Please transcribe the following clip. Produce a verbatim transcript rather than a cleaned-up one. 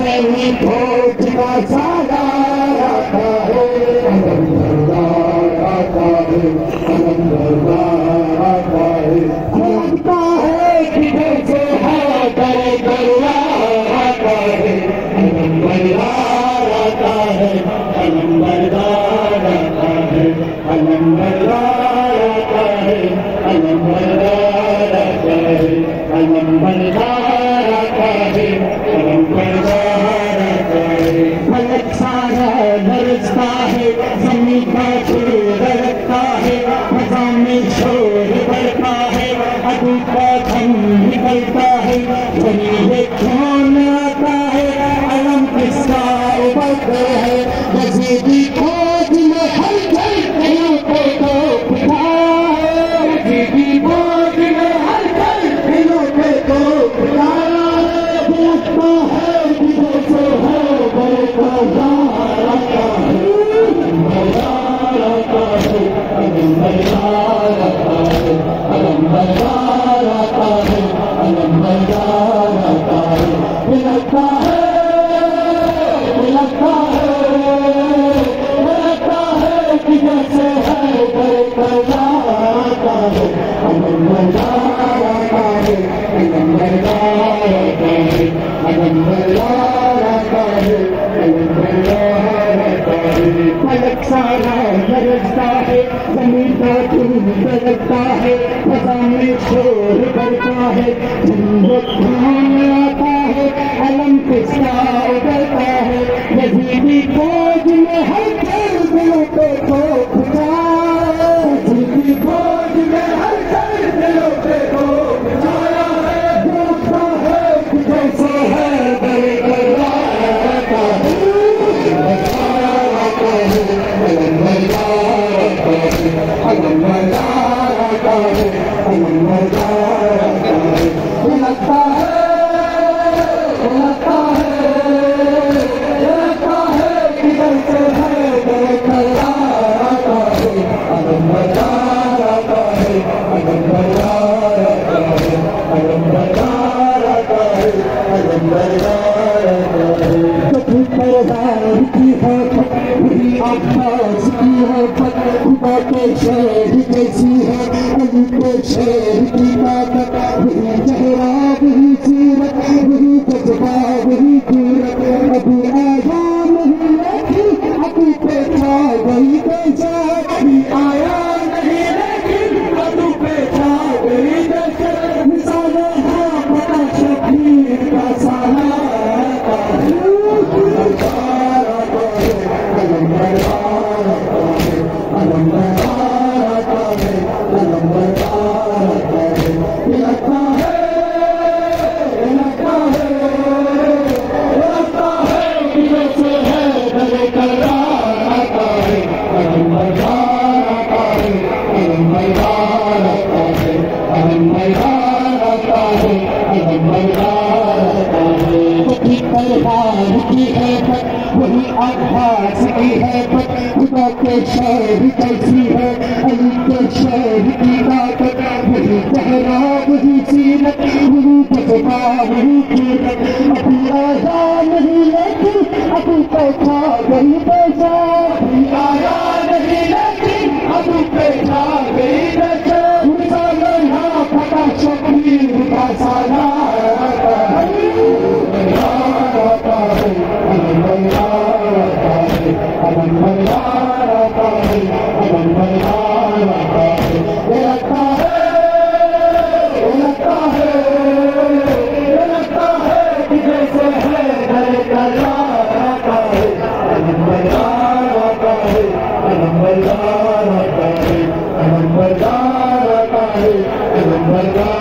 नहीं भोज का सारा आता है, अलमदार आता है, अलमदार आता है। लगता है किधर से है करे दरबार आता है, अलमदार आता है, अलमदार आता है, अलमदार आता है, अलमदार आता है, अलमदार आता है, अलमदार आता है। फलक सारा बरसता है, ज़मीन का छेद लगता है, फज़ा में शोर बढ़ता है, अबू का धन निकलता है, ज़मीन खून आता है, अलम किसका उबलता है, यज़ीदी खोज में हर घर दिलों को तो पिता है, यज़ीदी खोज में हर घर दिलों को तो पिता है। लगता है किधर से है बड़े बाजार आता है, अलमदार आता है, अलमदार आता है, अलमदार आता है, अलमदार आता है। लगता है लगता है लगता है किधर से है बड़े बाजार आता है, अलमदार आता है, अलमदार आता है, अलमदार आता है, अलमदार आता है। फलक सारा बरसता है, ज़मीन का धूप लगता है, फज़ा में शोर बढ़ता है, जन्नत खून आता है, अलम किसका उबलता है, यज़ीदी फौज में हर घर दिलों पे ठोकता है, यज़ीदी फौज में हर घर दिलों पे ठोकता है। देखता है किधर से है बड़े दरबार आता है, अलमदार आता है, अलमदार आता है, अलमदार आता है, अलमदार आता है। लगता है लगता है लगता है किधर से है बड़े दरबार आता है, अलमदार आता है, अलमदार आता है, अलमदार आता है, अलमदार आता है। कभी परवार की है वही अब्बास की है, खुदा के शेर जैसी है, अली के शेर की ताकत, वही चेहरा वही सीरत, वही जज्बा वही सूरत, अभी आया नहीं लेकिन अभी पे था वही कैसा, अभी आया नहीं लेकिन अभी पे था वही कैसा। मिसालें हैं पता शबीर का साला आता है, अलमदार आता है, अलमदार आता है, अलमदार आता है, अलमदार आता है। लगता है लगता है लगता है किधर से है बड़े दरबार आता है, अलमदार आता है, अलमदार आता है, अलमदार आता है, अलमदार आता है। कभी परवार की है पत वही अब्बास की है पत, खुदा के शेर कैसी है, अली के शेर की ताकत, वही चेहरा वही सीरत, वही जज्बा वही सूरत, अभी आया नहीं लेकिन अभी पैसा वही पैसा, अभी आया नहीं लेकिन अभी पैसा वही पैसा। मिसालें हैं पता शबीर का साला आता है, अलमदार आता है, अलमदार आता है, अलमदार आता है, अलमदार आता है। लगता है लगता है लगता है किधर से है बड़े दरबार आता है, अलमदार आता है, अलमदार आता है, अलमदार आता है, अलमदार